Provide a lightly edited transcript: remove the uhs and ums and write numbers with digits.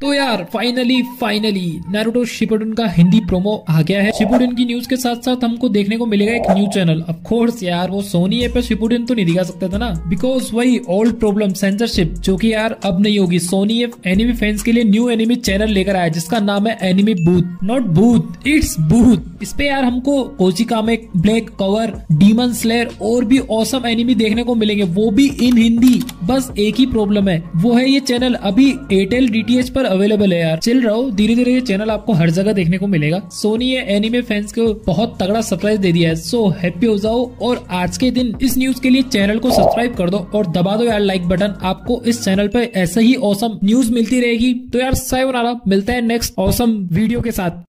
तो यार finally Naruto Shippuden का हिंदी प्रोमो आ गया है। शिपुडन की न्यूज के साथ साथ हमको देखने को मिलेगा एक न्यू चैनल। ऑफ कोर्स यार वो सोनी ऐप पे शिपुडन तो नहीं दिखा सकता था ना, बिकॉज वही ओल्ड प्रॉब्लम सेंसरशिप जो कि यार अब नहीं होगी। सोनी ऐप एनिमे फैंस के लिए न्यू एनिमे चैनल लेकर आया जिसका नाम है anime booth, not booth, it's booth. इस पे यार हमको कोचिकामे, ब्लैक कवर, डीमन स्लेयर और भी ऑसम एनिमे देखने को मिलेंगे, वो भी इन हिंदी। बस एक ही प्रॉब्लम है, वो है ये चैनल अभी एयरटेल डीटीएच पर अवेलेबल है यार। चिल रहो, धीरे धीरे ये चैनल आपको हर जगह देखने को मिलेगा। सोनी ने एनिमे फैंस को बहुत तगड़ा सरप्राइज दे दिया है, सो हैप्पी हो जाओ और आज के दिन इस न्यूज के लिए चैनल को सब्सक्राइब कर दो और दबा दो यार लाइक बटन। आपको इस चैनल पे ऐसे ही ऑसम न्यूज मिलती रहेगी। तो यार सायोनारा, मिलते हैं नेक्स्ट ऑसम वीडियो के साथ।